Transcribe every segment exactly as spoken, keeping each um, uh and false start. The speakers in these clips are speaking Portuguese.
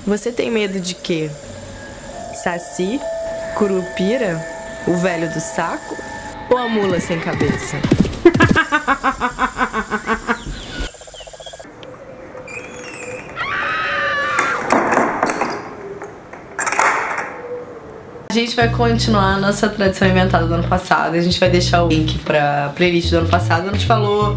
Você tem medo de quê? Saci? Curupira? O velho do saco? Ou a mula sem cabeça? A gente vai continuar a nossa tradição inventada do ano passado. A gente vai deixar o link pra playlist do ano passado. A gente falou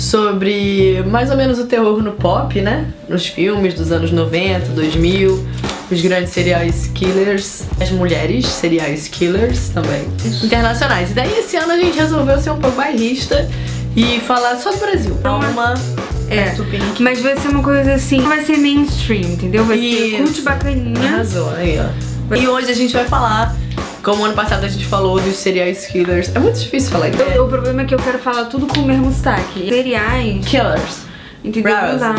sobre mais ou menos o terror no pop, né? Nos filmes dos anos noventa, dois mil, os grandes serial killers, as mulheres serial killers também, internacionais. E daí esse ano a gente resolveu ser um pouco bairrista e falar só do Brasil. Uma É, mas vai ser uma coisa assim, vai ser mainstream, entendeu? Vai ser cult bacaninha. Arrasou, aí ó. E hoje a gente vai falar, como ano passado a gente falou dos serial killers. É muito difícil falar isso. O, o problema é que eu quero falar tudo com o mesmo sotaque. Serial killers. Entendeu?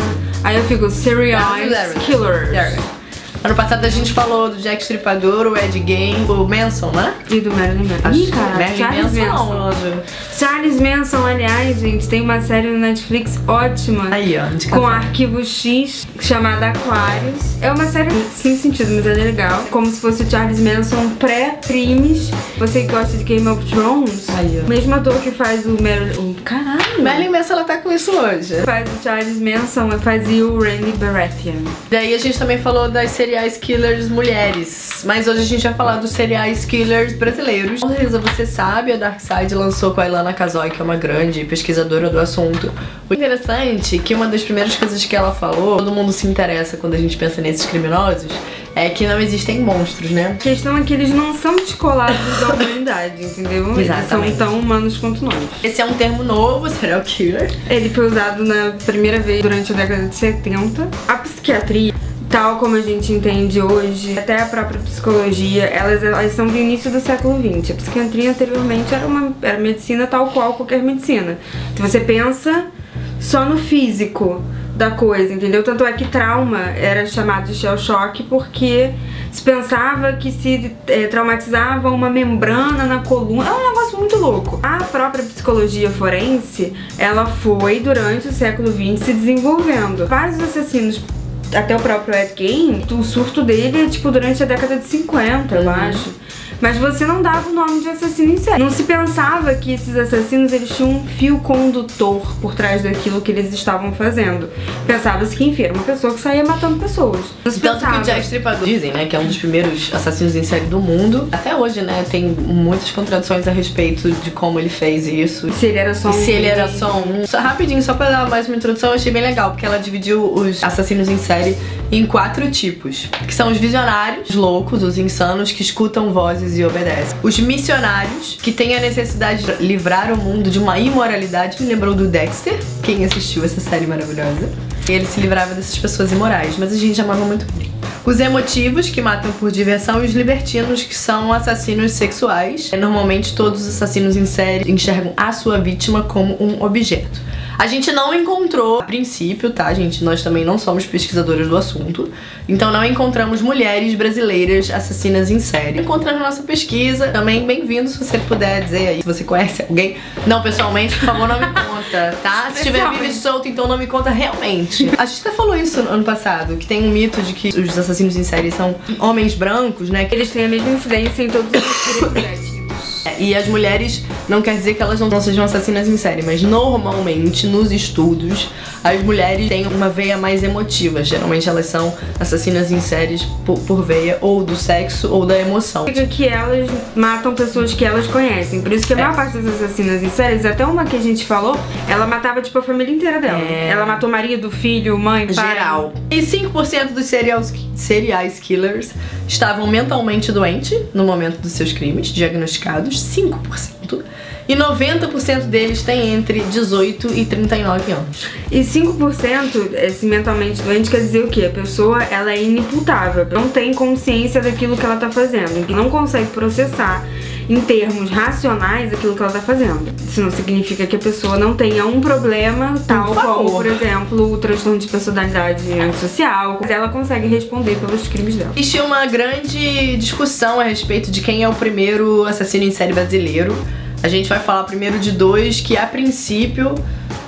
Aí eu fico serial killers. Ano passado a gente falou do Jack Stripador, o Ed Gein, o Manson, né? E do Marilyn Manson. Ih, cara, Charles Manson. Manson. Charles Manson, aliás, gente, tem uma série no Netflix ótima. Aí, ó, com Arquivo X, chamada Aquarius. É uma série sem sentido, mas ela é legal. Como se fosse o Charles Manson pré-crimes. Você que gosta de Game of Thrones. Aí, ó. Mesmo ator que faz o Marilyn... Caralho! Marilyn Manson, ela tá com isso hoje. Faz o Charles Manson, fazia o Randy Baratheon. Daí a gente também falou das serial killers mulheres. Mas hoje a gente vai falar dos serial killers brasileiros. Com certeza você sabe, a Darkside lançou com a Ilana Casoy, que é uma grande pesquisadora do assunto. O interessante é que uma das primeiras coisas que ela falou, todo mundo se interessa quando a gente pensa nesses criminosos, é que não existem monstros, né? A questão é que eles não são descolados da humanidade, entendeu? Exatamente. Eles são tão humanos quanto nós. Esse é um termo novo, serial killer. Ele foi usado na primeira vez durante a década de setenta. A psiquiatria, tal como a gente entende hoje, até a própria psicologia, elas, elas são do início do século vinte. A psiquiatria anteriormente era uma era medicina tal qual qualquer medicina. Se você pensa só no físico da coisa, entendeu? Tanto é que trauma era chamado de shell shock porque se pensava que se é, traumatizava uma membrana na coluna. É um negócio muito louco. A própria psicologia forense, ela foi durante o século vinte se desenvolvendo. Vários assassinos, até o próprio Ed Gein, o surto dele é tipo durante a década de cinquenta, eu acho. Mas você não dava o nome de assassino em série. Não se pensava que esses assassinos eles tinham um fio condutor por trás daquilo que eles estavam fazendo. Pensava-se que, enfim, era uma pessoa que saía matando pessoas. Não se Tanto pensava. que o Jack Stripador, dizem, né, que é um dos primeiros assassinos em série do mundo. Até hoje, né, tem muitas contradições a respeito de como ele fez isso. Se ele era só um... Se ele era só um... Só, rapidinho, só pra dar mais uma introdução, eu achei bem legal, porque ela dividiu os assassinos em série em quatro tipos. Que são os visionários, os loucos, os insanos, que escutam vozes e obedecem. Os missionários, que têm a necessidade de livrar o mundo de uma imoralidade. Me lembrou do Dexter, quem assistiu essa série maravilhosa. E ele se livrava dessas pessoas imorais, mas a gente amava muito bem. Os emotivos, que matam por diversão, e os libertinos, que são assassinos sexuais. Normalmente todos os assassinos em série enxergam a sua vítima como um objeto. A gente não encontrou, a princípio, tá, gente? Nós também não somos pesquisadoras do assunto. Então não encontramos mulheres brasileiras assassinas em série. Encontramos nossa pesquisa. Também bem-vindo, se você puder dizer aí se você conhece alguém. Não pessoalmente, por favor, não me conta, tá? Se tiver vivo e solto, então não me conta realmente. A gente até falou isso no ano passado, que tem um mito de que os assassinos em série são homens brancos, né? Que eles têm a mesma incidência em todos os grupos étnicos. E as mulheres não quer dizer que elas não sejam assassinas em série, mas normalmente nos estudos as mulheres têm uma veia mais emotiva. Geralmente elas são assassinas em séries por, por veia ou do sexo ou da emoção. Fica que elas matam pessoas que elas conhecem. Por isso que a é. maior parte das assassinas em séries, até uma que a gente falou, ela matava tipo a família inteira dela. É. Ela matou marido, filho, mãe, pai. Geral. E cinco por cento dos serial, serial killers estavam mentalmente doentes no momento dos seus crimes, diagnosticados. cinco por cento. E noventa por cento deles têm entre dezoito e trinta e nove anos. E cinco por cento, esse mentalmente doente, quer dizer o quê? A pessoa, ela é inimputável, não tem consciência daquilo que ela tá fazendo, que não consegue processar em termos racionais aquilo que ela tá fazendo. Isso não significa que a pessoa não tenha um problema, tal como, por exemplo, o transtorno de personalidade antissocial, mas ela consegue responder pelos crimes dela. Existe uma grande discussão a respeito de quem é o primeiro assassino em série brasileiro. A gente vai falar primeiro de dois que, a princípio,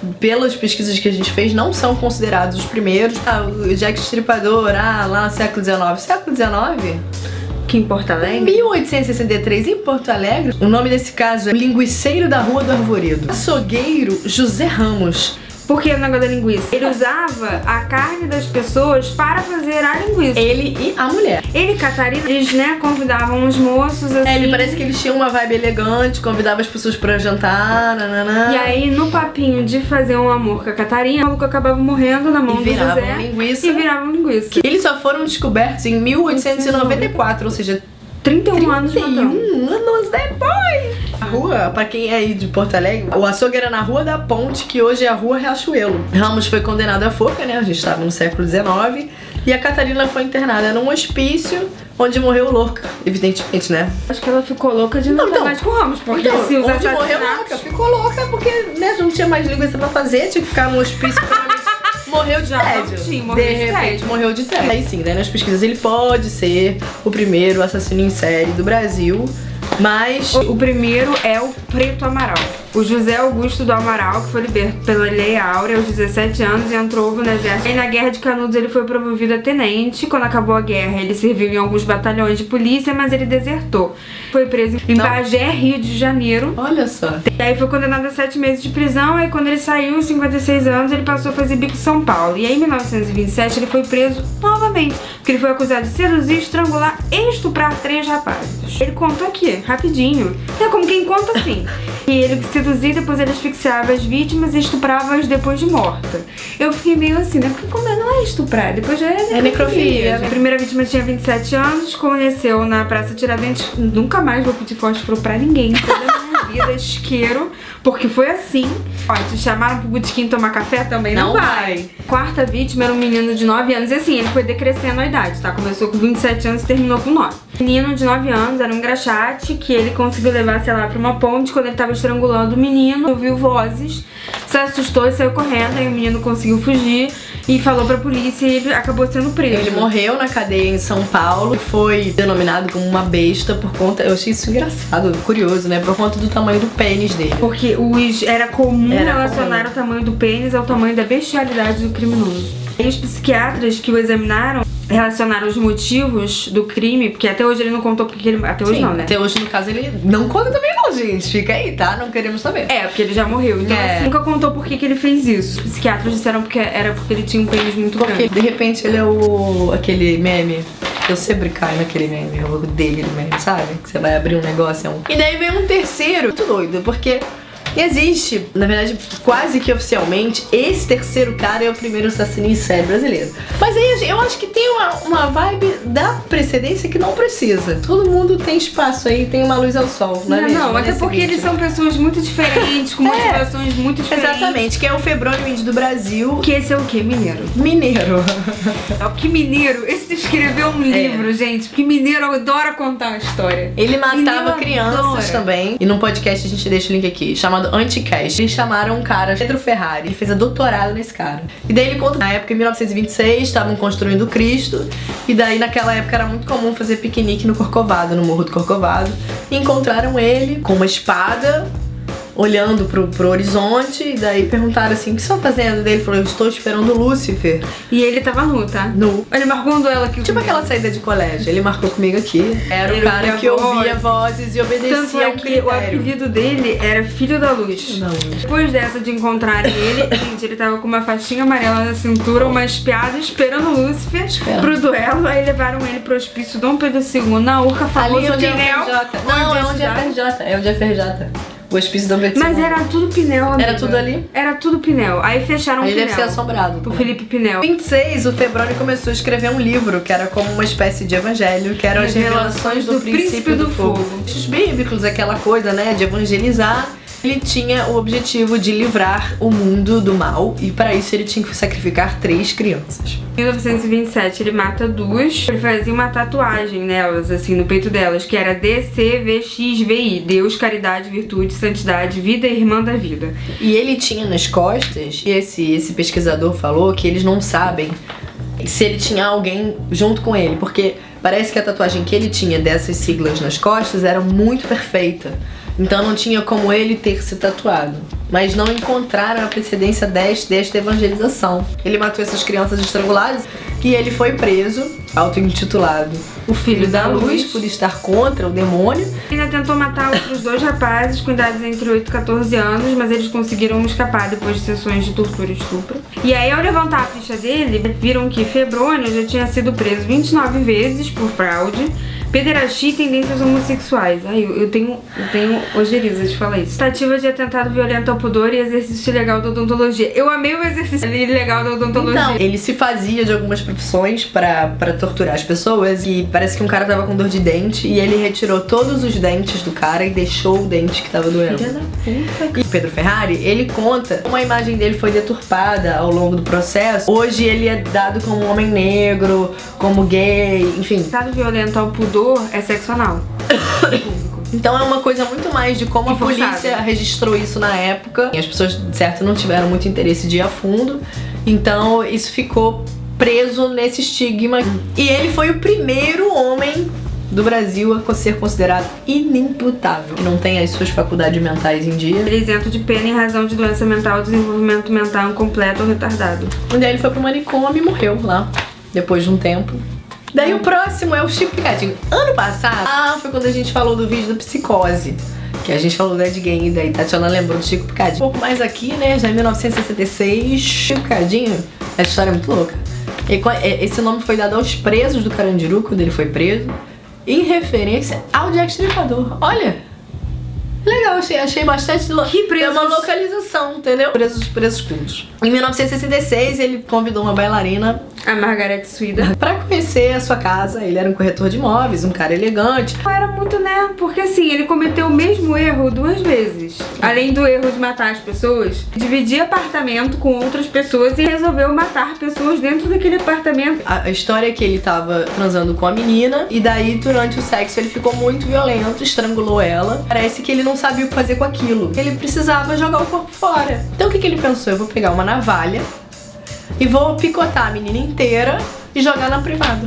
pelas pesquisas que a gente fez, não são considerados os primeiros. Ah, o Jack Estripador, ah, lá no século dezenove. Século dezenove? Que em Porto Alegre? mil oitocentos e sessenta e três, em Porto Alegre. O nome desse caso é Linguiceiro da Rua do Arvoredo. Açougueiro José Ramos. Porque o negócio da linguiça, ele usava a carne das pessoas para fazer a linguiça. Ele e a mulher. Ele e Catarina, eles, né, convidavam os moços, assim. É, ele parece que eles tinham uma vibe elegante, convidava as pessoas pra jantar, nananã. E aí, no papinho de fazer um amor com a Catarina, o maluco acabava morrendo na mão e do José. linguiça. E viravam linguiça. Eles só foram descobertos em mil oitocentos e noventa e quatro, ou seja, trinta e um anos trinta e um anos depois. A rua, pra quem é aí de Porto Alegre, o açougue era na Rua da Ponte, que hoje é a Rua Riachuelo. Ramos foi condenado à forca, né? A gente estava no século dezenove. E a Catarina foi internada num hospício onde morreu louca, evidentemente, né? Acho que ela ficou louca de não estar mais com o Ramos, porque então, se os onde assassinatos... morreu louca, ficou louca porque, né, não tinha mais linguiça pra fazer, tinha que ficar num hospício. Morreu de Já tédio. Sim, morreu de de repente, tédio. morreu de tédio. Aí sim, né, nas pesquisas ele pode ser o primeiro assassino em série do Brasil, mas... O primeiro é o Preto Amaral. O José Augusto do Amaral, que foi liberto pela Lei Áurea aos dezessete anos e entrou no exército. E na Guerra de Canudos ele foi promovido a tenente. Quando acabou a guerra, ele serviu em alguns batalhões de polícia, mas ele desertou. Foi preso em Não. Bagé, Rio de Janeiro. Olha só. E aí foi condenado a sete meses de prisão. Aí quando ele saiu, aos cinquenta e seis anos, ele passou a fazer bico em São Paulo. E aí em mil novecentos e vinte e sete ele foi preso novamente, porque ele foi acusado de seduzir, estrangular e estuprar três rapazes. Ele contou aqui, rapidinho. É como quem conta assim. E ele seduzia, depois ele asfixiava as vítimas e estuprava-as depois de morta. Eu fiquei meio assim, né? Porque como não é estuprar, depois já é necrofilia. É necrofilia. A primeira vítima tinha vinte e sete anos, conheceu na Praça Tiradentes. Nunca mais vou pedir fósforo pra ninguém. Toda a minha vida, isqueiro, porque foi assim. Ó, te chamaram pro botequim tomar café também? Não, Não vai. vai. Quarta vítima era um menino de nove anos. E assim, ele foi decrescendo a idade, tá? Começou com vinte e sete anos e terminou com nove. Menino de nove anos, era um engraxate que ele conseguiu levar, sei lá, pra uma ponte. Quando ele tava estrangulando o menino, ouviu vozes, se assustou e saiu correndo. Aí o menino conseguiu fugir e falou pra polícia e ele acabou sendo preso. Ele morreu na cadeia em São Paulo, foi denominado como uma besta por conta... Eu achei isso engraçado, curioso, né? Por conta do tamanho do pênis dele. Porque os, era comum Era relacionar comum. o tamanho do pênis ao tamanho da bestialidade do criminoso. E os psiquiatras que o examinaram relacionaram os motivos do crime, porque até hoje ele não contou porque ele... Até hoje Sim, não, né? até hoje, no caso, ele não conta também não, gente. Fica aí, tá? Não queremos saber. É, porque ele já morreu. Então, É. assim, nunca contou por que que ele fez isso. Os psiquiatras disseram que era porque ele tinha um pênis muito Porque, grande. de repente, ele é o... aquele meme... Eu sempre caio naquele meme, eu odeio aquele meme, sabe? Que você vai abrir um negócio, é um... E daí vem um terceiro, muito doido, porque... Existe, na verdade, quase que oficialmente, esse terceiro cara é o primeiro assassino em série brasileiro. Mas aí eu acho que tem uma, uma vibe da precedência que não precisa. Todo mundo tem espaço aí, tem uma luz ao sol, não é Não, mesmo? não, até Nesse porque eles vídeo. são pessoas muito diferentes, com É. motivações muito diferentes. Exatamente, que é o Febrônio Índio do Brasil. Que esse é o quê? Mineiro. Mineiro. É o que mineiro? Esse escreveu um livro, gente, porque mineiro adora contar uma história. Ele matava Mineiro crianças adora. também. E num podcast a gente deixa o link aqui, chamado Anticast. Eles chamaram um cara, Pedro Ferrari. Ele fez a doutorado nesse cara. E daí ele conta, na época, em mil novecentos e vinte e seis, estavam construindo o Cristo. E daí, naquela época, era muito comum fazer piquenique no Corcovado, no Morro do Corcovado. E encontraram ele com uma espada, olhando pro, pro horizonte. E daí perguntaram assim, o que você tá fazendo? Daí ele falou, eu estou esperando o Lúcifer. E ele tava nu, tá? Nu. Ele marcou um duelo aqui. Tipo comigo. aquela saída de colégio. Ele marcou comigo aqui. Era o Ele cara ouvia que voz. ouvia vozes e obedecia Tanto é ao que critério. o apelido dele era Filho da Luz. Não. Depois dessa de encontrarem ele, gente, ele tava com uma faixinha amarela na cintura, uma espiada, esperando o Lúcifer Esperando. pro duelo. Aí levaram ele pro hospício Dom Pedro segundo, na Urca, famoso Ali onde é o Pinel. F R J. Não, é onde é cidade. F R J. É onde é F R J. O hospício do Pedro Mas segundo. era tudo Pinel, amiga. Era tudo ali? Era tudo Pinel. Aí fecharam o Ele Pinel. deve ser assombrado. O também. Felipe Pinel. Em vinte e seis, o Febrônio começou a escrever um livro que era como uma espécie de evangelho, que eram as revelações do, princípio do, fogo. Os bíblicos, aquela coisa, né, de evangelizar. Ele tinha o objetivo de livrar o mundo do mal e para isso ele tinha que sacrificar três crianças. Em mil novecentos e vinte e sete ele mata duas. Ele fazia uma tatuagem nelas, assim, no peito delas, que era D C V X V I, Deus, caridade, virtude, santidade, vida e irmã da vida. E ele tinha nas costas, e esse, esse pesquisador falou que eles não sabem se ele tinha alguém junto com ele, porque parece que a tatuagem que ele tinha dessas siglas nas costas era muito perfeita. Então não tinha como ele ter se tatuado. mas não encontraram a precedência desta, desta evangelização. Ele matou essas crianças estranguladas e ele foi preso, auto-intitulado o Filho da Luz, por estar contra o demônio. Ele ainda tentou matar outros dois rapazes com idades entre oito e quatorze anos, mas eles conseguiram escapar depois de sessões de tortura e estupro. E aí, ao levantar a ficha dele, viram que Febrônio já tinha sido preso vinte e nove vezes por fraude, pederastia e tendências homossexuais. Ai, eu, eu tenho, eu tenho ojeriza de falar isso. Tentativa de atentado violento ao pudor e exercício ilegal da odontologia. Eu amei o exercício ilegal da odontologia. Então, ele se fazia de algumas profissões pra, pra torturar as pessoas e parece que um cara tava com dor de dente e ele retirou todos os dentes do cara e deixou o dente que tava doendo. Filha da puta. E Pedro Ferrari, ele conta como a imagem dele foi deturpada ao longo do processo. Hoje ele é dado como um homem negro, como gay, enfim. Atentado violento ao pudor é sexo anal. Então é uma coisa muito mais de como a polícia registrou isso na época. E as pessoas, de certo, não tiveram muito interesse de ir a fundo. Então isso ficou preso nesse estigma. E ele foi o primeiro homem do Brasil a ser considerado inimputável, que não tem as suas faculdades mentais em dia. Ele é isento de pena em razão de doença mental, desenvolvimento mental incompleto ou retardado. E daí ele foi pro manicômio e morreu lá, depois de um tempo. Daí o próximo é o Chico Picadinho. Ano passado, ah, foi quando a gente falou do vídeo da Psicose, que a gente falou do Ed Gein, e daí Tatiana lembrou do Chico Picadinho. Um pouco mais aqui, né, já em mil novecentos e sessenta e seis, Chico Picadinho, essa história é muito louca. Esse nome foi dado aos presos do Carandiru, quando ele foi preso, em referência ao Jack Stripador. Olha! Legal, achei, achei bastante... Que presos? É uma localização, entendeu? Presos, presos cultos. Em mil novecentos e sessenta e seis, ele convidou uma bailarina, a Margaret Suida, pra conhecer a sua casa. Ele era um corretor de imóveis, um cara elegante. Era muito, né? Porque assim, ele cometeu o mesmo erro duas vezes. Além do erro de matar as pessoas, dividir apartamento com outras pessoas e resolveu matar pessoas dentro daquele apartamento. A, a história é que ele tava transando com a menina e daí, durante o sexo, ele ficou muito violento, estrangulou ela. Parece que ele não sabia o que fazer com aquilo. Ele precisava jogar o corpo fora. Então o que, que ele pensou? Eu vou pegar uma navalha e vou picotar a menina inteira e jogar na privada.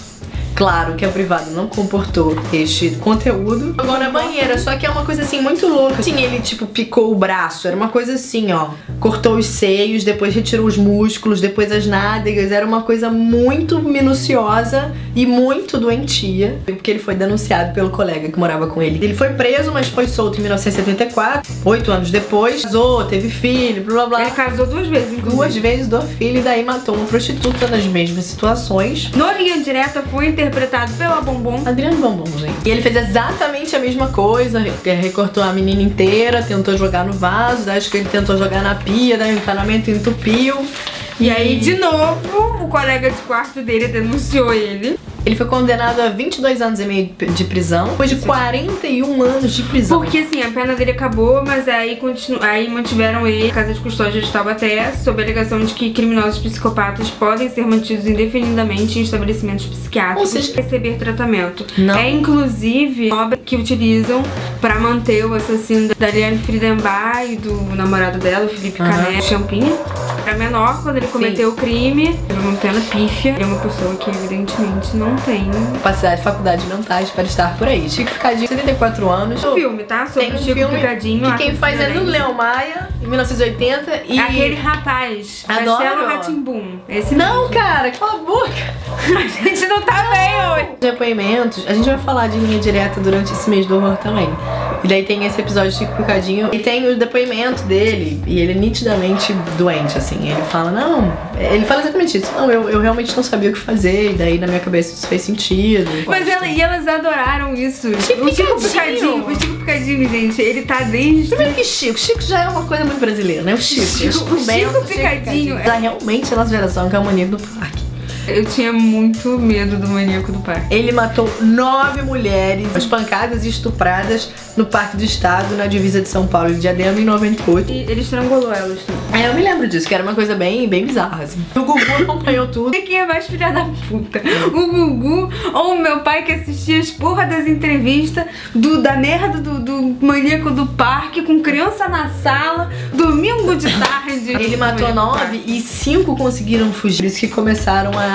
Claro que a privada não comportou este conteúdo. Jogou na banheira, só que é uma coisa assim muito louca. Assim, ele tipo picou o braço, era uma coisa assim, ó. Cortou os seios, depois retirou os músculos, depois as nádegas. Era uma coisa muito minuciosa e muito doentia. Porque ele foi denunciado pelo colega que morava com ele. Ele foi preso, mas foi solto em mil novecentos e setenta e quatro. Oito anos depois, casou, teve filho, blá blá blá. Ele casou duas vezes, inclusive. Duas vezes do filho e daí matou uma prostituta nas mesmas situações. No Linha Direta foi interpretado pela Bombom. Adriano Bombom, gente. E ele fez exatamente a mesma coisa, recortou a menina inteira, tentou jogar no vaso, acho que ele tentou jogar na pia, daí o encanamento entupiu. E aí, de novo, o colega de quarto dele denunciou ele. Ele foi condenado a vinte e dois anos e meio de prisão, depois de quarenta e um anos de prisão. Porque assim, a pena dele acabou, mas aí, continu... aí mantiveram ele em casa de custódia de Taubaté, sob a alegação de que criminosos psicopatas podem ser mantidos indefinidamente em estabelecimentos psiquiátricos e seja... receber tratamento. Não. É inclusive obra que utilizam pra manter o assassino da Ariane Friedenbach e do namorado dela, o Felipe uhum. Canet Champinha. Era menor quando ele Sim. cometeu o crime, teve uma pena pífia. Ele é uma pessoa que evidentemente não tem capacidade, faculdades mentais para estar por aí. Chico Picadinho, setenta e quatro anos. Um filme, tá? Sobre tem um Chico filme Picadinho. Que quem faz é Leão Maia, em mil novecentos e oitenta. E aquele rapaz, Castelo Rá-Tim-Bum. Esse não, mesmo. cara, cala a boca. A gente não tá bem hoje. Depoimentos, a gente vai falar de Linha Direta durante esse mês do horror também. E daí tem esse episódio de Chico Picadinho e tem o depoimento dele. E ele é nitidamente doente, assim. Ele fala, não, ele fala exatamente isso. Não, eu, eu realmente não sabia o que fazer. E daí na minha cabeça isso fez sentido. Mas ela, e elas adoraram isso. Chico o Chico Picadinho. Picadinho, o Chico Picadinho, gente, ele tá desde... Primeiro que Chico, Chico já é uma coisa muito brasileira, né? O Chico, Chico, o Bento, Chico Picadinho. Tá realmente a nossa geração que é o maníaco do parque. Eu tinha muito medo do maníaco do parque. Ele matou nove mulheres espancadas e estupradas no Parque do Estado, na divisa de São Paulo e Diadema, em noventa e oito. E ele estrangulou elas também. É, eu me lembro disso, que era uma coisa bem, bem bizarra, assim. O Gugu acompanhou tudo. E quem é mais filha da puta? O Gugu ou o meu pai que assistia as porra das entrevistas do, da merda do, do maníaco do parque com criança na sala, domingo de tarde. Ele matou nove e cinco conseguiram fugir. Por isso que começaram a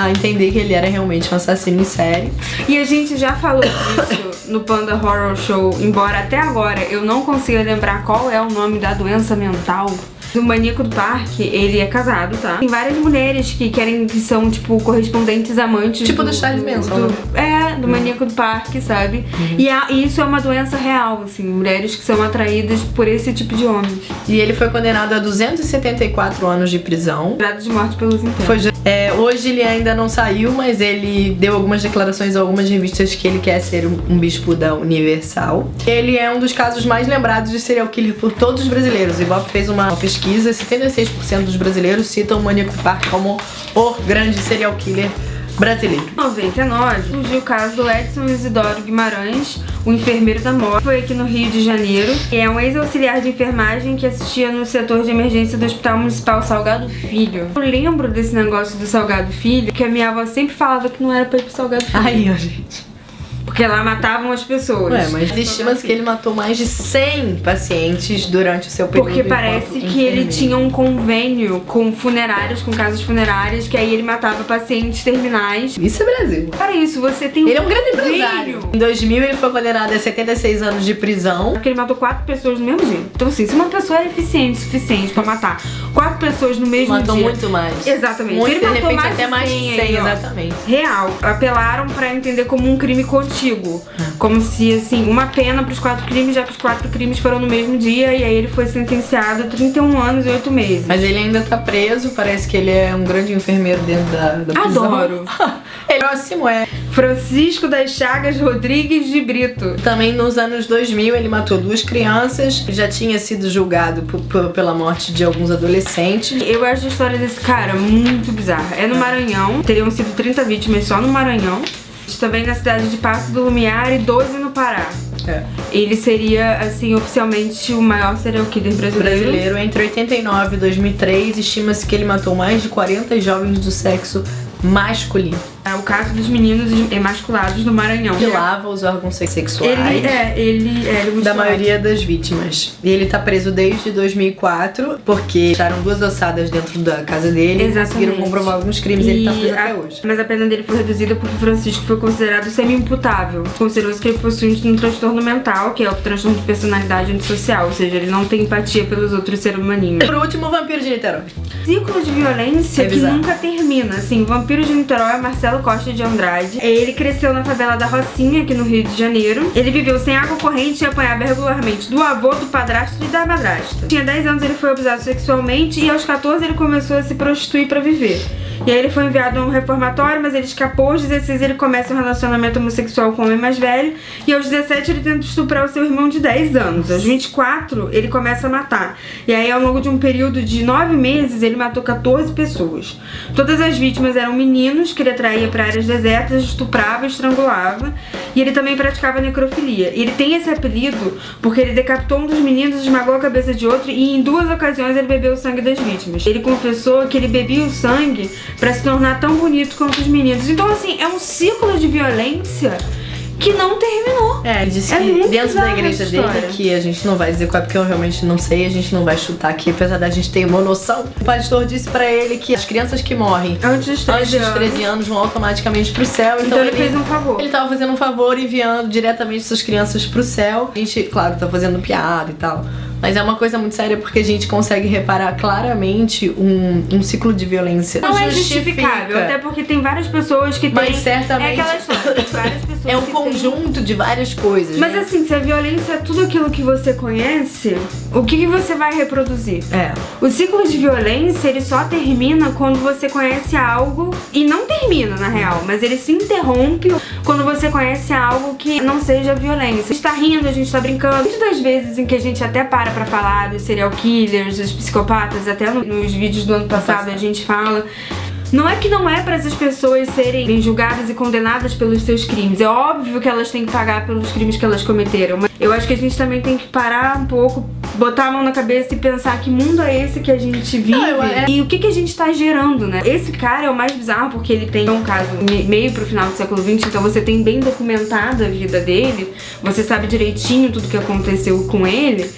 a entender que ele era realmente um assassino em série. E a gente já falou disso no Panda Horror Show, embora até agora eu não consiga lembrar qual é o nome da doença mental. O Maníaco do Parque, ele é casado, tá? Tem várias mulheres que querem, que são, tipo, correspondentes amantes. Tipo do, do Charles Manson. Do, é, do Maníaco do Parque, sabe? Uhum. E, a, e isso é uma doença real, assim, mulheres que são atraídas por esse tipo de homens. E ele foi condenado a duzentos e setenta e quatro anos de prisão. Grado de morte pelos internos. Foi, é, hoje ele ainda não saiu, mas ele deu algumas declarações a algumas revistas que ele quer ser um, um bispo da Universal. Ele é um dos casos mais lembrados de serial killer por todos os brasileiros. O Ibope fez uma pesquisa. setenta e seis por cento dos brasileiros citam o Maníaco do Parque como o grande serial killer brasileiro. Em noventa e nove, surgiu o caso do Edson Isidoro Guimarães, o enfermeiro da morte. Foi aqui no Rio de Janeiro. É um ex-auxiliar de enfermagem que assistia no setor de emergência do Hospital Municipal Salgado Filho. Eu lembro desse negócio do Salgado Filho, que a minha avó sempre falava que não era pra ir pro Salgado Filho. Ai, ó, gente. Porque lá matavam as pessoas. Ué, mas estima-se que ele matou mais de cem pacientes durante o seu período. Porque parece que ele tinha um convênio com funerários, com casas funerárias, que aí ele matava pacientes terminais. Isso é Brasil. Para isso, você tem um Ele é um grande empresário. Em dois mil ele foi condenado a setenta e seis anos de prisão. Porque ele matou quatro pessoas no mesmo dia. Então assim, se uma pessoa é eficiente o suficiente pra matar quatro pessoas no mesmo matou dia... Matou muito mais. Exatamente. Muito, ele de matou repente mais até mais de cem, aí, exatamente. Real. Apelaram pra entender como um crime contínuo. Como se, assim, uma pena pros quatro crimes, já que os quatro crimes foram no mesmo dia, e aí ele foi sentenciado a trinta e um anos e oito meses. Mas ele ainda tá preso, parece que ele é um grande enfermeiro dentro da, da prisão. Adoro! Ele próximo é Francisco das Chagas Rodrigues de Brito. Também nos anos dois mil ele matou duas crianças, já tinha sido julgado por, por, pela morte de alguns adolescentes. Eu acho a história desse cara muito bizarra. É no Maranhão, teriam sido trinta vítimas só no Maranhão. Também na cidade de Passo do Lumiar e doze no Pará. É. Ele seria, assim, oficialmente o maior serial killer brasileiro. Brasileiro. Entre oitenta e nove e dois mil e três, estima-se que ele matou mais de quarenta jovens do sexo masculino. É o caso dos meninos emasculados no Maranhão. Que lava os órgãos sexuais. Ele é, ele é ele da maioria das vítimas. E ele tá preso desde dois mil e quatro, porque acharam duas ossadas dentro da casa dele. Exatamente. E conseguiram comprovar alguns crimes e ele tá preso a, até hoje. Mas a pena dele foi reduzida porque Francisco foi considerado semi-imputável. Considerou-se que ele possui um transtorno mental, que é o transtorno de personalidade antissocial, ou seja, ele não tem empatia pelos outros seres humaninhos. Por último, o Vampiro de Niterói. Ciclo de violência é que nunca termina. Assim, o Vampiro de Niterói é Marcelo Costa de Andrade. Ele cresceu na favela da Rocinha, aqui no Rio de Janeiro. Ele viveu sem água corrente e apanhava regularmente do avô, do padrasto e da madrasta. Tinha dez anos, ele foi abusado sexualmente e aos quatorze ele começou a se prostituir pra viver. E aí ele foi enviado a um reformatório, mas ele escapou. Aos dezesseis ele começa um relacionamento homossexual com um homem mais velho. E aos dezessete ele tenta estuprar o seu irmão de dez anos. Aos vinte e quatro ele começa a matar. E aí ao longo de um período de nove meses ele matou quatorze pessoas. Todas as vítimas eram meninos que ele atraía para áreas desertas, estuprava, estrangulava. E ele também praticava necrofilia. E ele tem esse apelido porque ele decapitou um dos meninos, esmagou a cabeça de outro e em duas ocasiões ele bebeu o sangue das vítimas. Ele confessou que ele bebia o sangue pra se tornar tão bonito quanto os meninos. Então assim, é um ciclo de violência que não terminou. É, ele disse é que dentro da igreja dele, que a gente não vai dizer qual é porque eu realmente não sei, a gente não vai chutar aqui, apesar da gente ter uma noção. O pastor disse pra ele que as crianças que morrem antes dos treze, antes dos treze anos. anos vão automaticamente pro céu. Então, então ele, ele fez um favor. Ele tava fazendo um favor enviando diretamente essas crianças pro céu. A gente, claro, tá fazendo piada e tal. Mas é uma coisa muito séria porque a gente consegue reparar claramente um, um ciclo de violência. Não é justificável, até porque tem várias pessoas que Mas têm... certamente... É aquela história, tem várias pessoas é um que conjunto têm... de várias coisas. Mas né? assim, se a violência é tudo aquilo que você conhece, o que, que você vai reproduzir? É. O ciclo de violência, ele só termina quando você conhece algo... E não termina, na real, mas ele se interrompe quando você conhece algo que não seja violência. A gente tá rindo, a gente tá brincando. Muitas das vezes em que a gente até para pra falar dos serial killers, dos psicopatas, até no, nos vídeos do ano passado a gente fala... Não é que não é pra essas pessoas serem julgadas e condenadas pelos seus crimes. É óbvio que elas têm que pagar pelos crimes que elas cometeram. Mas eu acho que a gente também tem que parar um pouco, botar a mão na cabeça e pensar que mundo é esse que a gente vive. Não, é... E o que, que a gente tá gerando, né? Esse cara é o mais bizarro porque ele tem um caso meio pro final do século vinte, então você tem bem documentada a vida dele, você sabe direitinho tudo que aconteceu com ele.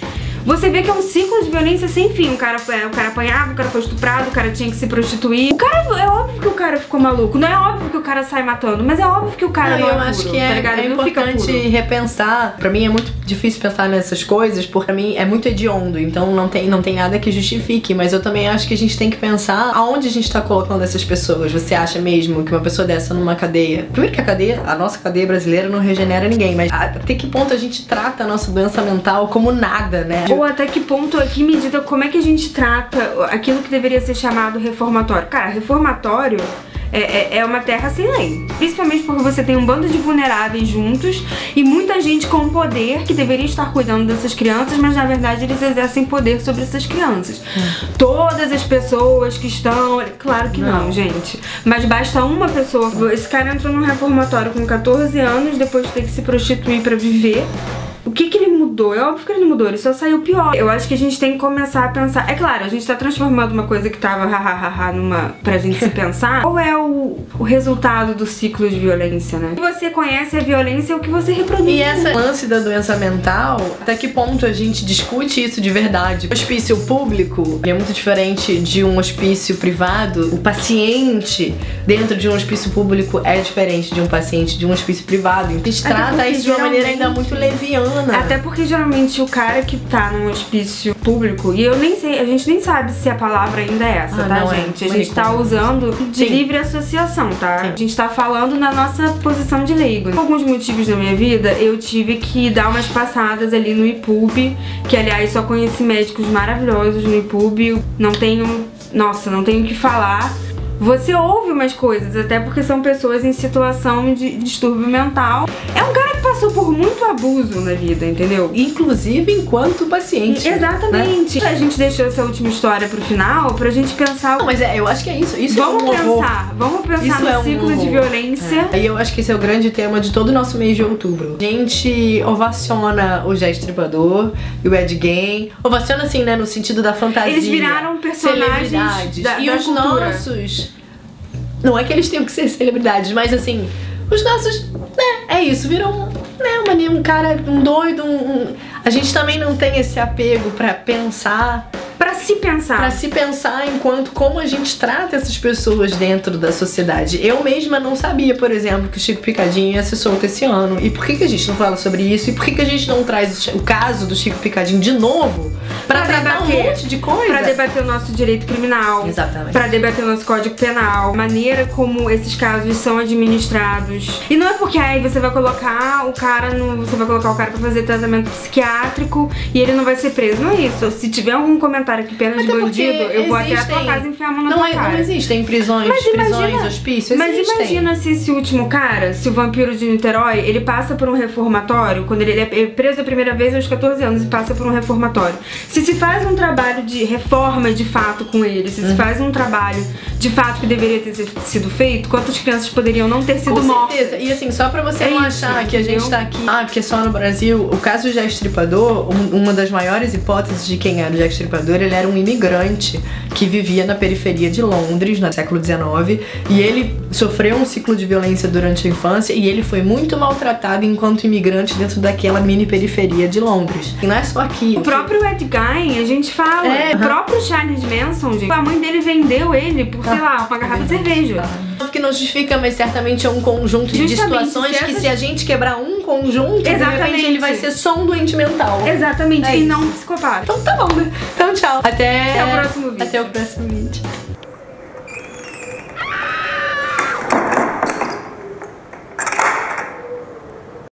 Você vê que é um ciclo de violência sem fim. O cara, o cara apanhava, o cara foi estuprado, o cara tinha que se prostituir. O cara, é óbvio que o cara ficou maluco. Não é óbvio que o cara sai matando, mas é óbvio que o cara não, não eu é acho puro, que é, tá é importante repensar. Pra mim é muito difícil pensar nessas coisas, porque pra mim é muito hediondo, então não tem, não tem nada que justifique, mas eu também acho que a gente tem que pensar aonde a gente tá colocando essas pessoas. Você acha mesmo que uma pessoa dessa numa cadeia... Primeiro que a cadeia, a nossa cadeia brasileira não regenera ninguém, mas até que ponto a gente trata a nossa doença mental como nada, né? Ou até que ponto, que medida, como é que a gente trata aquilo que deveria ser chamado reformatório? Cara, reformatório É, é, é uma terra sem lei. Principalmente porque você tem um bando de vulneráveis juntos e muita gente com poder que deveria estar cuidando dessas crianças, mas na verdade eles exercem poder sobre essas crianças. Hum. Todas as pessoas que estão... Claro que não, não, gente. Mas basta uma pessoa... Esse cara entrou num reformatório com catorze anos, depois de ter que se prostituir pra viver. O que que ele mudou? É óbvio que ele não mudou, ele só saiu pior. Eu acho que a gente tem que começar a pensar... É claro, a gente tá transformando uma coisa que tava hahaha numa... pra gente se pensar. Qual é o, o resultado do ciclo de violência, né? O que você conhece a violência é o que você reproduz. E essa lance da doença mental, até que ponto a gente discute isso de verdade? O hospício público é muito diferente de um hospício privado. O paciente dentro de um hospício público é diferente de um paciente de um hospício privado. Então a gente trata isso de uma maneira ainda muito leviana. Até porque geralmente o cara que tá num hospício público, e eu nem sei, a gente nem sabe se a palavra ainda é essa, ah, tá, não, gente? É. A gente tá usando de Sim. livre associação, tá? Sim. A gente tá falando na nossa posição de leigo. Por alguns motivos da minha vida, eu tive que dar umas passadas ali no I P U B, que aliás só conheci médicos maravilhosos no I P U B. Não tenho, nossa, não tenho o que falar. Você ouve umas coisas, até porque são pessoas em situação de distúrbio mental. É um cara que passou por muito abuso na vida, entendeu? Inclusive enquanto paciente. Exatamente. Né? A gente deixou essa última história pro final pra gente pensar... Não, mas é, eu acho que é isso. isso vamos é um pensar, horror. vamos pensar isso no é um ciclo horror. de violência. É. E eu acho que esse é o grande tema de todo o nosso mês de outubro. A gente ovaciona o Jack Stripador e o Ed Gein. Ovaciona assim, né, no sentido da fantasia. Eles viraram personagens da, e da os cultura. nossos... Não é que eles tenham que ser celebridades, mas assim, os nossos, né, é isso, viram, né, um, um cara, um doido, um, um... A gente também não tem esse apego pra pensar... Pra se pensar. Pra se pensar enquanto como a gente trata essas pessoas dentro da sociedade. Eu mesma não sabia, por exemplo, que o Chico Picadinho ia ser solto esse ano. E por que que a gente não fala sobre isso? E por que que a gente não traz o caso do Chico Picadinho de novo? Pra, pra tratar debater, um monte de coisa. Pra debater o nosso direito criminal. Exatamente. Pra debater o nosso código penal. A maneira como esses casos são administrados. E não é porque aí você vai colocar o cara no... Você vai colocar o cara pra fazer tratamento psiquiátrico e ele não vai ser preso. Não é isso. Se tiver algum comentário que pena de bandido, eu vou existem, até a tua casa e enfiar a mão na não tua é, cara. Não existem prisões, mas prisões, imagina, hospícios, Mas existem. imagina se esse último cara, se o vampiro de Niterói, ele passa por um reformatório, quando ele é preso a primeira vez aos catorze anos e passa por um reformatório. Se se faz um trabalho de reforma de fato com ele, se se uhum. faz um trabalho de fato que deveria ter sido feito, quantas crianças poderiam não ter sido com mortas? Com certeza. E assim, só pra você é não isso, achar que a gente tá aqui, ah, porque só no Brasil, o caso do Jack Stripador, um, uma das maiores hipóteses de quem era o Jack Stripador, ele era um imigrante que vivia na periferia de Londres, no século dezenove, e ele sofreu um ciclo de violência durante a infância e ele foi muito maltratado enquanto imigrante dentro daquela mini periferia de Londres. E não é só aqui. O próprio Ed Gein, a gente fala, é, o uh-huh. próprio Charles Manson, gente, a mãe dele vendeu ele por, sei lá, uma garrafa de cerveja. Que não justifica, mas certamente é um conjunto Justamente, de situações se que essas... se a gente quebrar um conjunto, Exatamente. de repente ele vai ser só um doente mental. Exatamente, é e isso. não um psicopata. Então tá bom, né? Então tchau. Até, Até o próximo vídeo. Até o próximo vídeo.